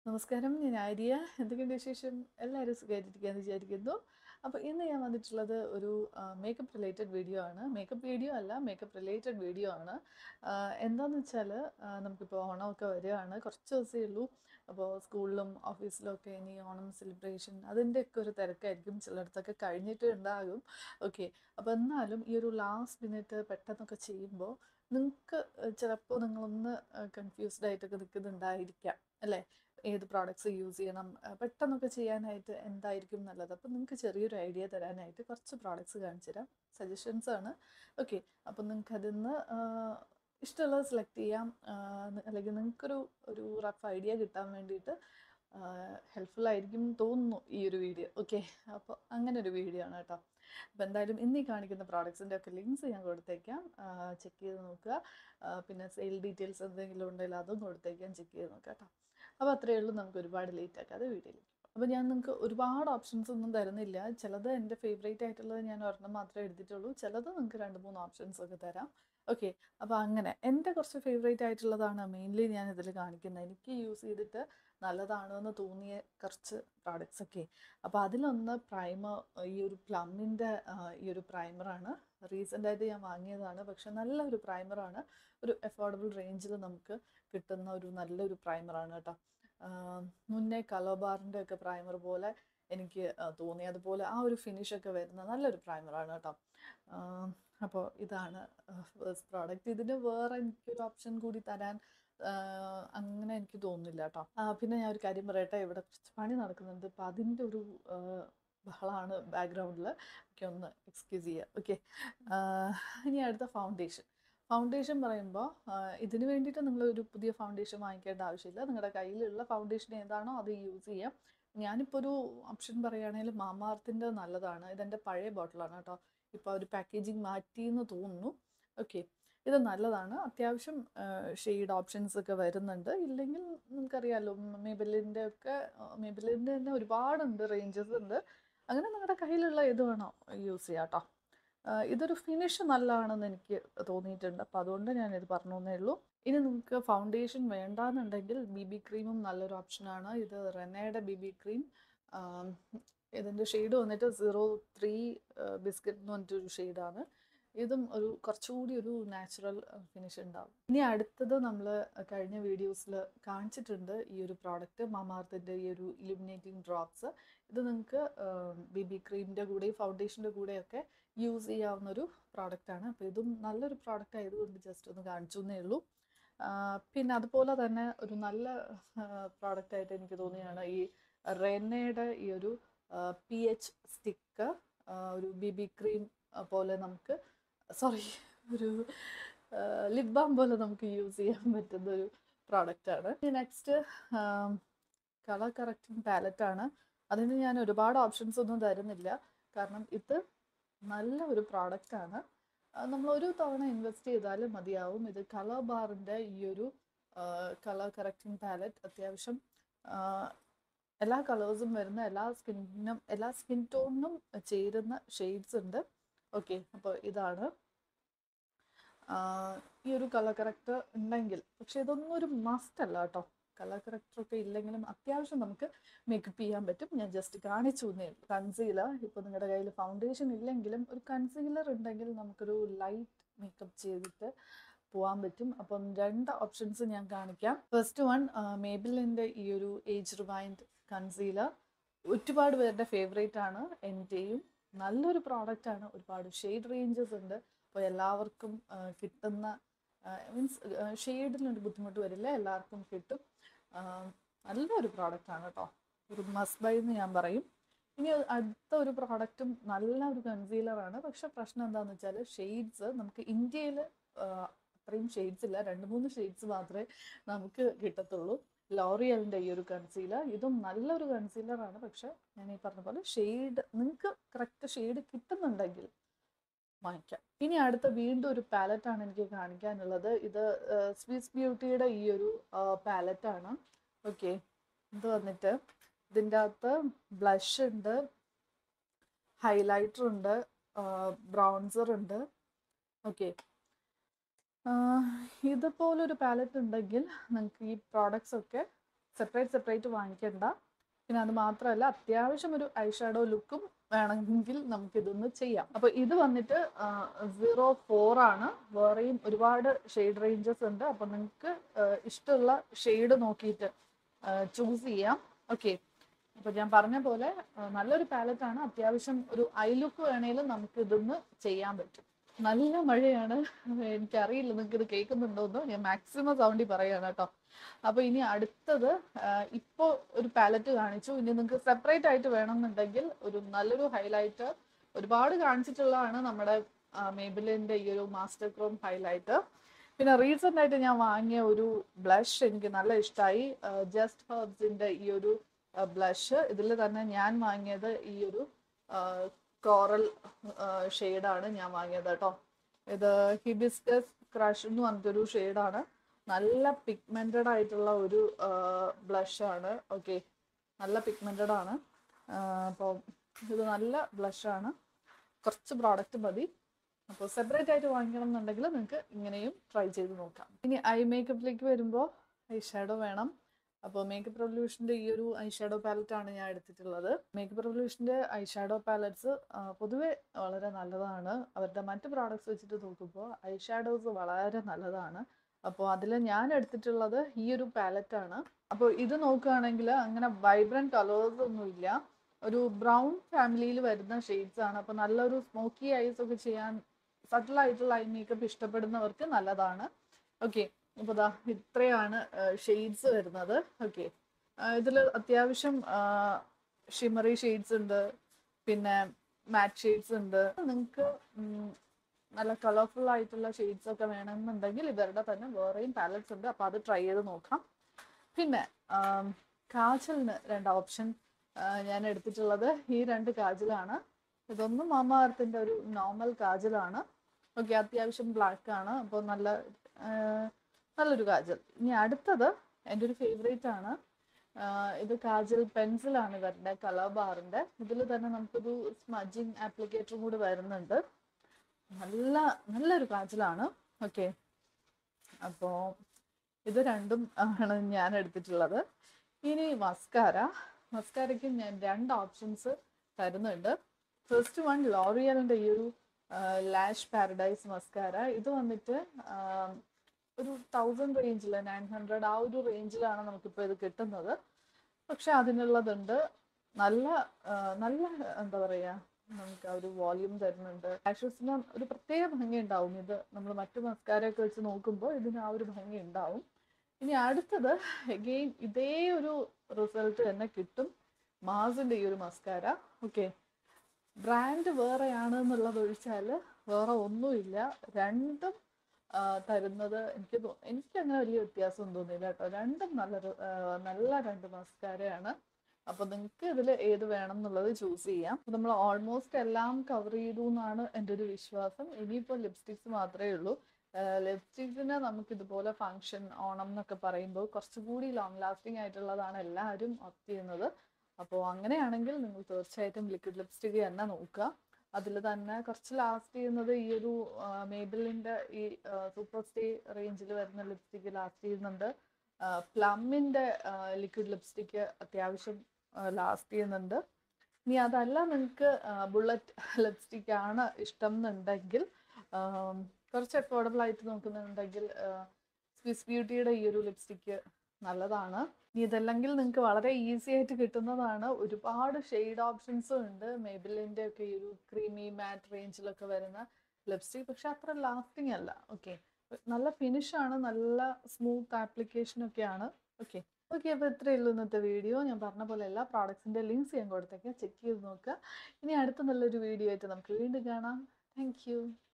നമസ്കാരം, ഞാൻ ആര്യ. എന്തൊക്കെയുണ്ട് വിശേഷം? എല്ലാവരും സുഖമായിട്ടിരിക്കുകയെന്ന് വിചാരിക്കുന്നു. അപ്പോൾ ഇന്ന് ഞാൻ വന്നിട്ടുള്ളത് ഒരു മേക്കപ്പ് റിലേറ്റഡ് വീഡിയോ ആണ്. മേക്കപ്പ് വീഡിയോ അല്ല, മേക്കപ്പ് റിലേറ്റഡ് വീഡിയോ ആണ്. എന്താണെന്ന് വെച്ചാൽ നമുക്കിപ്പോൾ ഓണമൊക്കെ വരികയാണ്, കുറച്ച് ദിവസമേ ഉള്ളൂ. അപ്പോൾ സ്കൂളിലും ഓഫീസിലും ഒക്കെ ഇനി ഓണം സെലിബ്രേഷൻ അതിൻ്റെയൊക്കെ ഒരു തിരക്കായിരിക്കും. ചിലയിടത്തൊക്കെ കഴിഞ്ഞിട്ട് ഉണ്ടാകും. ഓക്കെ, അപ്പോൾ എന്നാലും ഈ ഒരു ലാസ്റ്റ് മിനിറ്റ് പെട്ടെന്നൊക്കെ ചെയ്യുമ്പോൾ നിങ്ങൾക്ക് ചിലപ്പോൾ നിങ്ങളൊന്ന് കൺഫ്യൂസ്ഡ് ആയിട്ടൊക്കെ നിൽക്കുന്നുണ്ടായിരിക്കാം, അല്ലേ? ഏത് പ്രോഡക്ട്സ് യൂസ് ചെയ്യണം, പെട്ടെന്നൊക്കെ ചെയ്യാനായിട്ട് എന്തായിരിക്കും നല്ലത്. അപ്പം നിങ്ങൾക്ക് ചെറിയൊരു ഐഡിയ തരാനായിട്ട് കുറച്ച് പ്രോഡക്ട്സ് കാണിച്ചു തരാം. സജഷൻസ് ആണ്. ഓക്കെ, അപ്പം നിങ്ങൾക്ക് അതിൽ നിന്ന് ഇഷ്ടമുള്ളത് സെലക്ട് ചെയ്യാം. അല്ലെങ്കിൽ നിങ്ങൾക്കൊരു ഒരു റഫ് ഐഡിയ കിട്ടാൻ വേണ്ടിയിട്ട് ഹെൽപ്ഫുൾ ആയിരിക്കും തോന്നുന്നു ഈ ഒരു വീഡിയോ. ഓക്കെ, അപ്പോൾ അങ്ങനെ ഒരു വീഡിയോ ആണ് കേട്ടോ. അപ്പോൾ എന്തായാലും ഇന്ന് ഈ കാണിക്കുന്ന പ്രോഡക്ട്സിൻ്റെ ഒക്കെ ലിങ്ക്സ് ഞാൻ കൊടുത്തേക്കാം, ചെക്ക് ചെയ്ത് നോക്കുക. പിന്നെ സെയിൽ ഡീറ്റെയിൽസ് എന്തെങ്കിലും ഉണ്ടെങ്കിൽ അതും കൊടുത്തേക്കാം, ചെക്ക് ചെയ്ത് നോക്കുക കേട്ടോ. അപ്പോൾ അത്രയേ ഉള്ളൂ, നമുക്ക് ഒരുപാട് ലേറ്റ് ആക്കാതെ വീഡിയോയിലേക്ക്. അപ്പോൾ ഞാൻ നിങ്ങൾക്ക് ഒരുപാട് ഓപ്ഷൻസ് ഒന്നും തരുന്നില്ല. ചിലത് എൻ്റെ ഫേവറേറ്റ് ആയിട്ടുള്ളത് ഞാൻ ഒരെണ്ണം മാത്രമേ എടുത്തിട്ടുള്ളൂ, ചിലത് നിങ്ങൾക്ക് 2-3 ഓപ്ഷൻസ് ഒക്കെ തരാം. ഓക്കെ, അപ്പോൾ അങ്ങനെ എൻ്റെ കുറച്ച് ഫേവറേറ്റ് ആയിട്ടുള്ളതാണ് മെയിൻലി ഞാൻ ഇതിൽ കാണിക്കുന്നത്. എനിക്ക് യൂസ് ചെയ്തിട്ട് നല്ലതാണെന്ന് തോന്നിയ കുറച്ച് പ്രോഡക്റ്റ്സ് ഒക്കെ. അപ്പോൾ അതിലൊന്ന് പ്രൈമർ, ഈ ഒരു പ്ലമ്മിൻ്റെ ഈ ഒരു പ്രൈമറാണ്. റീസെൻ്റായിട്ട് ഞാൻ വാങ്ങിയതാണ്, പക്ഷെ നല്ലൊരു പ്രൈമറാണ്. ഒരു അഫോർഡബിൾ റേഞ്ചിൽ നമുക്ക് കിട്ടുന്ന ഒരു നല്ലൊരു പ്രൈമറാണ് കേട്ടോ. മുന്നേ കളർ ബാറിൻ്റെ ഒക്കെ പ്രൈമർ പോലെ എനിക്ക് തോന്നി, അതുപോലെ ആ ഒരു ഫിനിഷൊക്കെ വരുന്ന നല്ലൊരു പ്രൈമറാണ് കേട്ടോ. അപ്പോൾ ഇതാണ് ഫസ്റ്റ് പ്രോഡക്റ്റ്. ഇതിന് വേറെ എനിക്കൊരു ഓപ്ഷൻ കൂടി തരാൻ അങ്ങനെ എനിക്ക് തോന്നുന്നില്ല കേട്ടോ. പിന്നെ ഞാൻ ഒരു കാര്യം പറയട്ടെ, ഇവിടെ കുറച്ച് പണി നടക്കുന്നുണ്ട്, അപ്പോൾ അതിൻ്റെ ഒരു ബഹളമാണ് ബാക്ക്ഗ്രൗണ്ടിൽ. ഒക്കെ ഒന്ന് എക്സ്ക്യൂസ് ചെയ്യുക. ഓക്കെ, ഇനി അടുത്ത ഫൗണ്ടേഷൻ പറയുമ്പോൾ ഇതിന് വേണ്ടിയിട്ട് നിങ്ങളൊരു പുതിയ ഫൗണ്ടേഷൻ വാങ്ങിക്കേണ്ട ആവശ്യമില്ല. നിങ്ങളുടെ കയ്യിലുള്ള ഫൗണ്ടേഷൻ ഏതാണോ അത് യൂസ് ചെയ്യാം. ഞാനിപ്പോൾ ഒരു ഓപ്ഷൻ പറയുകയാണെങ്കിൽ മാമാർത്തിൻ്റെ നല്ലതാണ്. ഇതെൻ്റെ പഴയ ബോട്ടിലാണ് കേട്ടോ. ഇപ്പോൾ ഒരു പാക്കേജിങ് മാറ്റിയെന്ന് തോന്നുന്നു. ഓക്കെ, ഇത് നല്ലതാണ്. അത്യാവശ്യം ഷെയ്ഡ് ഓപ്ഷൻസ് ഒക്കെ വരുന്നുണ്ട്. ഇല്ലെങ്കിൽ നിങ്ങൾക്കറിയാമല്ലോ, മേബിലിൻ്റെ തന്നെ ഒരുപാടുണ്ട്, റേഞ്ചസ് ഉണ്ട്. അങ്ങനെ നിങ്ങളുടെ കയ്യിലുള്ള ഏത് വേണോ യൂസ് ചെയ്യാം കേട്ടോ. ഇതൊരു ഫിനിഷ് നല്ലതാണെന്ന് എനിക്ക് തോന്നിയിട്ടുണ്ട്, അപ്പോൾ അതുകൊണ്ട് ഞാനിത് പറഞ്ഞു എന്നേ ഉള്ളൂ. ഇനി നിങ്ങൾക്ക് ഫൗണ്ടേഷൻ വേണ്ടാന്നുണ്ടെങ്കിൽ BB ക്രീമും നല്ലൊരു ഓപ്ഷനാണ്. ഇത് റെനയുടെ BB ക്രീം. ഇതിൻ്റെ ഷെയ്ഡ് വന്നിട്ട് 03 ബിസ്ക്കറ്റ് എന്ന് പറഞ്ഞിട്ടൊരു ഷെയ്ഡാണ്. ഇതും ഒരു കുറച്ചുകൂടി ഒരു നാച്ചുറൽ ഫിനിഷ് ഉണ്ടാവും. ഇനി അടുത്തത് നമ്മൾ കഴിഞ്ഞ വീഡിയോസിൽ കാണിച്ചിട്ടുണ്ട് ഈ ഒരു പ്രോഡക്റ്റ്, മാമാർത്തിൻ്റെ ഈ ഒരു ഇലുമിനേറ്റിംഗ് ഡ്രോപ്സ്. ഇത് നിങ്ങൾക്ക് BB ക്രീമിൻ്റെ കൂടെയും ഫൗണ്ടേഷൻ്റെ കൂടെയൊക്കെ യൂസ് ചെയ്യാവുന്നൊരു പ്രോഡക്റ്റാണ്. അപ്പോൾ ഇതും നല്ലൊരു പ്രോഡക്റ്റ് ആയതുകൊണ്ട് ജസ്റ്റ് ഒന്ന് കാണിച്ചു എന്നേ ഉള്ളൂ. പിന്നെ അതുപോലെ തന്നെ ഒരു നല്ല പ്രോഡക്റ്റായിട്ട് എനിക്ക് തോന്നിയാണ് ഈ റെനയുടെ ഈ ഒരു PH സ്റ്റിക്ക്. ഒരു BB ക്രീം പോലെ നമുക്ക്, ഒരു ലിപ് ബാം പോലെ നമുക്ക് യൂസ് ചെയ്യാൻ പറ്റുന്ന ഒരു പ്രോഡക്റ്റാണ്. നെക്സ്റ്റ് കളർ കറക്റ്റിംഗ് പാലറ്റാണ്. അതിന് ഞാൻ ഒരുപാട് ഓപ്ഷൻസ് ഒന്നും തരുന്നില്ല, കാരണം ഇത് നല്ല ഒരു പ്രോഡക്റ്റാണ്. നമ്മൾ ഒരു തവണ ഇൻവെസ്റ്റ് ചെയ്താലും മതിയാവും. ഇത് കളർ ബാറിൻ്റെ ഈ ഒരു കളർ കറക്റ്റിംഗ് പാലറ്റ് അത്യാവശ്യം എല്ലാ കളേഴ്സും വരുന്ന, എല്ലാ സ്കിൻ ടോണിനും ചേരുന്ന ഷെയ്ഡ്സ് ഉണ്ട്. ഓക്കെ, അപ്പോൾ ഇതാണ് ഈ ഒരു കളർ കറക്റ്റർ ഉണ്ടെങ്കിൽ. പക്ഷെ ഇതൊന്നും ഒരു മസ്റ്റ് അല്ല കേട്ടോ. കളർ കറക്റ്ററൊക്കെ ഇല്ലെങ്കിലും അത്യാവശ്യം നമുക്ക് മേക്കപ്പ് ചെയ്യാൻ പറ്റും. ഞാൻ ജസ്റ്റ് കാണിച്ചു എന്നേ ഉള്ളൂ. കൺസീലർ, ഇപ്പോൾ നിങ്ങളുടെ കയ്യിൽ ഫൗണ്ടേഷൻ ഇല്ലെങ്കിലും ഒരു കൺസീലർ ഉണ്ടെങ്കിൽ നമുക്കൊരു ലൈറ്റ് മേക്കപ്പ് ചെയ്തിട്ട് പോകാൻ പറ്റും. അപ്പം 2 ഓപ്ഷൻസ് ഞാൻ കാണിക്കാം. ഫസ്റ്റ് വൺ, മേബിലിൻ്റെ ഈ ഒരു ഏജ് റിവൈൻഡ് കൺസീലർ. ഒരുപാട് പേരുടെ ഫേവറേറ്റ് ആണ്, എൻ്റെയും. നല്ലൊരു പ്രോഡക്റ്റാണ്. ഒരുപാട് ഷെയ്ഡ് റേഞ്ചസ് ഉണ്ട്. അപ്പോൾ എല്ലാവർക്കും കിട്ടുന്ന, മീൻസ് ഷെയ്ഡിനൊരു ബുദ്ധിമുട്ട് വരില്ല, എല്ലാവർക്കും കിട്ടും. നല്ലൊരു പ്രോഡക്റ്റാണ് കേട്ടോ. ഒരു മസ്റ്റ് ബൈ എന്ന് ഞാൻ പറയും. ഇനി അടുത്ത ഒരു പ്രോഡക്റ്റും നല്ല ഒരു കൺസീലറാണ്. പക്ഷെ പ്രശ്നം എന്താണെന്ന് വെച്ചാൽ ഷെയ്ഡ്സ് നമുക്ക് ഇന്ത്യയിൽ അത്രയും ഷെയ്ഡ്സ് ഇല്ല, 2-3 ഷെയ്ഡ്സ് മാത്രമേ നമുക്ക് കിട്ടത്തുള്ളൂ. ലോറിയലിൻ്റെ ഈ ഒരു കൺസീലർ, ഇതും നല്ലൊരു കൺസീലറാണ്. പക്ഷെ ഞാൻ ഈ പറഞ്ഞ പോലെ നിങ്ങൾക്ക് കറക്റ്റ് ഷെയ്ഡ് കിട്ടുന്നുണ്ടെങ്കിൽ വാങ്ങിക്കാം. ഇനി അടുത്ത വീണ്ടും ഒരു പാലറ്റാണ് എനിക്ക് കാണിക്കാനുള്ളത്. ഇത് സ്വിസ് ബ്യൂട്ടിയുടെ ഈ ഒരു പാലറ്റാണ്. ഓക്കെ, ഇത് വന്നിട്ട് ഇതിൻ്റെ അകത്ത് ബ്ലഷ് ഉണ്ട്, ഹൈലൈറ്റർ ഉണ്ട്, ബ്രൗൺസർ ഉണ്ട്. ഓക്കെ, ഇതുപോലൊരു പാലറ്റ് ഉണ്ടെങ്കിൽ നിങ്ങൾക്ക് ഈ പ്രോഡക്ട്സ് ഒക്കെ സെപ്പറേറ്റ് വാങ്ങിക്കണ്ട. പിന്നെ അത് മാത്രമല്ല, അത്യാവശ്യം ഒരു ഐ ഷാഡോ ലുക്കും വേണമെങ്കിൽ നമുക്കിതൊന്ന് ചെയ്യാം. അപ്പോൾ ഇത് വന്നിട്ട് 04 ആണ്. വേറെയും ഒരുപാട് ഷെയ്ഡ് റേഞ്ചസ് ഉണ്ട്. അപ്പോൾ നിങ്ങൾക്ക് ഇഷ്ടമുള്ള ഷെയ്ഡ് നോക്കിയിട്ട് ചൂസ് ചെയ്യാം. ഓക്കെ, അപ്പോൾ ഞാൻ പറഞ്ഞ പോലെ നല്ലൊരു പാലറ്റാണ്. അത്യാവശ്യം ഒരു ഐ ലുക്ക് വേണേലും നമുക്ക് ഇതൊന്ന് ചെയ്യാൻ പറ്റും. നല്ല മഴയാണ്. എനിക്കറിയില്ല നിങ്ങൾക്ക് ഇത് കേൾക്കുന്നുണ്ടോന്നോ. ഞാൻ മാക്സിമം സൗണ്ടിൽ പറയുകയാണ് കേട്ടോ. അപ്പോൾ ഇനി അടുത്തത് ഇപ്പോൾ ഒരു പാലറ്റ് കാണിച്ചു. ഇനി നിങ്ങൾക്ക് സെപ്പറേറ്റ് ആയിട്ട് വേണമെന്നുണ്ടെങ്കിൽ ഒരു നല്ലൊരു ഹൈലൈറ്റർ ഒരുപാട് കാണിച്ചിട്ടുള്ളതാണ് നമ്മുടെ മേബിലിൻ്റെ ഈ ഒരു മാസ്റ്റർ ക്രോം ഹൈലൈറ്റർ. പിന്നെ റീസെൻ്റ് ആയിട്ട് ഞാൻ വാങ്ങിയ ഒരു ബ്ലഷ് എനിക്ക് നല്ല ഇഷ്ടമായി. ജസ്റ്റ് ഹെർബ്സിൻ്റെ ഈ ഒരു ബ്ലഷ്. ഇതിൽ തന്നെ ഞാൻ വാങ്ങിയത് ഈ ഒരു കോറൽ ഷെയ്ഡാണ് ഞാൻ വാങ്ങിയത് കേട്ടോ. ഇത് ഹിബിസ്കസ് ക്രഷ് എന്ന് പറഞ്ഞിട്ടൊരു ഷെയ്ഡാണ്. നല്ല പിഗ്മെൻറ്റഡ് ആയിട്ടുള്ള ഒരു ബ്ലഷാണ്. ഓക്കെ, നല്ല പിഗ്മെൻറ്റഡ് ആണ്. അപ്പോൾ ഇത് നല്ല ബ്ലഷാണ്. കുറച്ച് പ്രോഡക്റ്റ് മതി. അപ്പോൾ സെപ്പറേറ്റ് ആയിട്ട് വാങ്ങിക്കണം എന്നുണ്ടെങ്കിൽ നിങ്ങൾക്ക് ഇങ്ങനെയും ട്രൈ ചെയ്ത് നോക്കാം. ഇനി ഐ മേക്കപ്പിലേക്ക് വരുമ്പോൾ ഐ ഷാഡോ വേണം. അപ്പോൾ മേക്കപ്പ് റെവല്യൂഷൻ്റെ ഈ ഒരു ഐ ഷാഡോ പാലറ്റാണ് ഞാൻ എടുത്തിട്ടുള്ളത്. മേക്കപ്പ് റെവല്യൂഷൻ്റെ ഐ ഷാഡോ പാലറ്റ്സ് പൊതുവെ വളരെ നല്ലതാണ്. അവരുടെ മറ്റ് പ്രോഡക്റ്റ്സ് വെച്ചിട്ട് നോക്കുമ്പോൾ ഐ ഷാഡോസ് വളരെ നല്ലതാണ്. അപ്പോൾ അതിൽ ഞാൻ എടുത്തിട്ടുള്ളത് ഈ ഒരു പാലറ്റാണ്. അപ്പോൾ ഇത് നോക്കുകയാണെങ്കിൽ അങ്ങനെ വൈബ്രൻറ്റ് കളേഴ്സ് ഒന്നുമില്ല. ഒരു ബ്രൗൺ ഫാമിലിയിൽ വരുന്ന ഷെയ്ഡ്സ് ആണ്. അപ്പോൾ നല്ലൊരു സ്മോക്കി ഐസ് ഒക്കെ ചെയ്യാൻ സട്ടിലായിട്ടുള്ള ഐ മേക്കപ്പ് ഇഷ്ടപ്പെടുന്നവർക്ക് നല്ലതാണ്. ഓക്കെ, അപ്പോൾ ദാ ഇത്രയാണ് ഷെയ്ഡ്സ് വരുന്നത്. ഓക്കെ, ഇതിൽ അത്യാവശ്യം ഷിമറി ഷെയ്ഡ്സ് ഉണ്ട്, പിന്നെ മാറ്റ് ഷെയ്ഡ്സ് ഉണ്ട്. നിങ്ങൾക്ക് നല്ല കളർഫുൾ ആയിട്ടുള്ള ഷെയ്ഡ്സ് ഒക്കെ വേണമെന്നുണ്ടെങ്കിൽ ഇവരുടെ തന്നെ വേറെയും പാലറ്റ്സ് ഉണ്ട്. അപ്പോൾ അത് ട്രൈ ചെയ്ത് നോക്കാം. പിന്നെ കാജലിന് 2 ഓപ്ഷൻ ഞാൻ എടുത്തിട്ടുള്ളത് ഈ 2 കാജലാണ്. ഇതൊന്നും മാമാ എർത്തിൻ്റെ ഒരു നോർമൽ കാജലാണ്. ഓക്കെ, അത്യാവശ്യം ബ്ലാക്ക് ആണ്. അപ്പോൾ നല്ലൊരു കാജൽ. ഇനി അടുത്തത് എൻ്റെ ഒരു ഫേവറേറ്റ് ആണ്. ഇത് കാജൽ പെൻസിലാണ് ഇവരുടെ കളർ ബാറിൻ്റെ. ഇതിൽ തന്നെ നമുക്കൊരു സ്മജിങ് ആപ്ലിക്കേറ്ററും കൂടി വരുന്നുണ്ട്. നല്ലൊരു കാജലാണ്. ഓക്കെ, അപ്പോൾ ഇത് രണ്ടും ആണ് ഞാൻ എടുത്തിട്ടുള്ളത്. ഇനി മസ്കാരയ്ക്ക് ഞാൻ 2 ഓപ്ഷൻസ് തരുന്നുണ്ട്. ഫസ്റ്റ് വൺ ലോറിയലിൻ്റെ ഈ ഒരു ലാഷ് പാരഡൈസ് മസ്കാര. ഇത് വന്നിട്ട് ഒരു 1000 റേഞ്ചിൽ 900 ആ ഒരു റേഞ്ചിലാണ് നമുക്കിപ്പോൾ ഇത് കിട്ടുന്നത്. പക്ഷെ അതിനുള്ളതുണ്ട്. നല്ല എന്താ പറയുക, നമുക്ക് ആ ഒരു വോള്യൂം തരുന്നുണ്ട്. ലാഷസിന് ഒരു പ്രത്യേക ഭംഗി ഉണ്ടാവും. ഇത് നമ്മൾ മറ്റു മസ്കാരയൊക്കെ വെച്ച് നോക്കുമ്പോൾ ഇതിന് ആ ഒരു ഭംഗി ഉണ്ടാവും. ഇനി അടുത്തത് എഗെയിൻ ഇതേ ഒരു റിസൾട്ട് തന്നെ കിട്ടും മാസിൻ്റെ ഈ ഒരു മസ്കാര. ഓക്കെ, ബ്രാൻഡ് വേറെയാണ് എന്നുള്ളത് ഒഴിച്ചാൽ വേറെ ഒന്നുമില്ല. രണ്ടും തരുന്നത് എനിക്ക് അങ്ങനെ വലിയ വ്യത്യാസം തോന്നിയില്ല കേട്ടോ. രണ്ടും നല്ല 2 മസ്കാരയാണ്. അപ്പോൾ നിങ്ങൾക്ക് ഇതിൽ ഏത് വേണം എന്നുള്ളത് ചൂസ് ചെയ്യാം. നമ്മൾ ഓൾമോസ്റ്റ് എല്ലാം കവർ ചെയ്തു എന്നാണ് എൻ്റെ ഒരു വിശ്വാസം. ഇനിയിപ്പോൾ ലിപ്സ്റ്റിക്സ് മാത്രമേ ഉള്ളൂ. ലിപ്സ്റ്റിക്സിന് നമുക്കിതുപോലെ ഫങ്ഷൻ, ഓണം എന്നൊക്കെ പറയുമ്പോൾ കുറച്ചുകൂടി ലോങ് ലാസ്റ്റിംഗ് ആയിട്ടുള്ളതാണ് എല്ലാവരും ഓപ്റ്റ് ചെയ്യുന്നത്. അപ്പോൾ അങ്ങനെയാണെങ്കിൽ നിങ്ങൾ തീർച്ചയായിട്ടും ലിക്വിഡ് ലിപ്സ്റ്റിക് തന്നെ നോക്കുക. അതിൽ തന്നെ കുറച്ച് ലാസ്റ്റ് ചെയ്യുന്നത് ഈ ഒരു മേബിലിൻ്റെ ഈ സൂപ്പർ സ്റ്റേ റേഞ്ചിൽ വരുന്ന ലിപ്സ്റ്റിക്ക് ലാസ്റ്റ് ചെയ്യുന്നുണ്ട്. പ്ലമ്മിൻ്റെ ലിക്വിഡ് ലിപ്സ്റ്റിക്ക് അത്യാവശ്യം ലാസ്റ്റ് ചെയ്യുന്നുണ്ട്. ഇനി അതല്ല നിങ്ങൾക്ക് ബുള്ളറ്റ് ലിപ്സ്റ്റിക്കാണ് ഇഷ്ടം എന്നുണ്ടെങ്കിൽ, കുറച്ച് അഫോർഡബിൾ ആയിട്ട് നോക്കുന്നുണ്ടെങ്കിൽ സ്വിസ് ബ്യൂട്ടിയുടെ ഈ ഒരു ലിപ്സ്റ്റിക്ക് നല്ലതാണ്. ഇനി ഇതല്ലെങ്കിൽ നിങ്ങൾക്ക് വളരെ ഈസി ആയിട്ട് കിട്ടുന്നതാണ്. ഒരുപാട് ഷെയ്ഡ് ഓപ്ഷൻസും ഉണ്ട് മേബിലിൻ്റെ ഒക്കെ ഈ ഒരു ക്രീമി മാറ്റ് റേഞ്ചിലൊക്കെ വരുന്ന ലിപ്സ്റ്റിക്. പക്ഷെ അത്ര ലാസ്റ്റിംഗ് അല്ല. ഓക്കെ, നല്ല ഫിനിഷാണ്, നല്ല സ്മൂത്ത് ആപ്ലിക്കേഷനൊക്കെയാണ്. ഓക്കെ, അപ്പോൾ ഇത്രയേ ഉള്ളൂ ഇന്നത്തെ വീഡിയോ. ഞാൻ പറഞ്ഞ പോലെ എല്ലാ പ്രോഡക്ട്സിൻ്റെ ലിങ്ക്സ് ഞാൻ കൊടുത്തേക്കാം, ചെക്ക് ചെയ്ത് നോക്കുക. ഇനി അടുത്ത നല്ലൊരു വീഡിയോ ആയിട്ട് നമുക്ക് വീണ്ടും കാണാം. താങ്ക്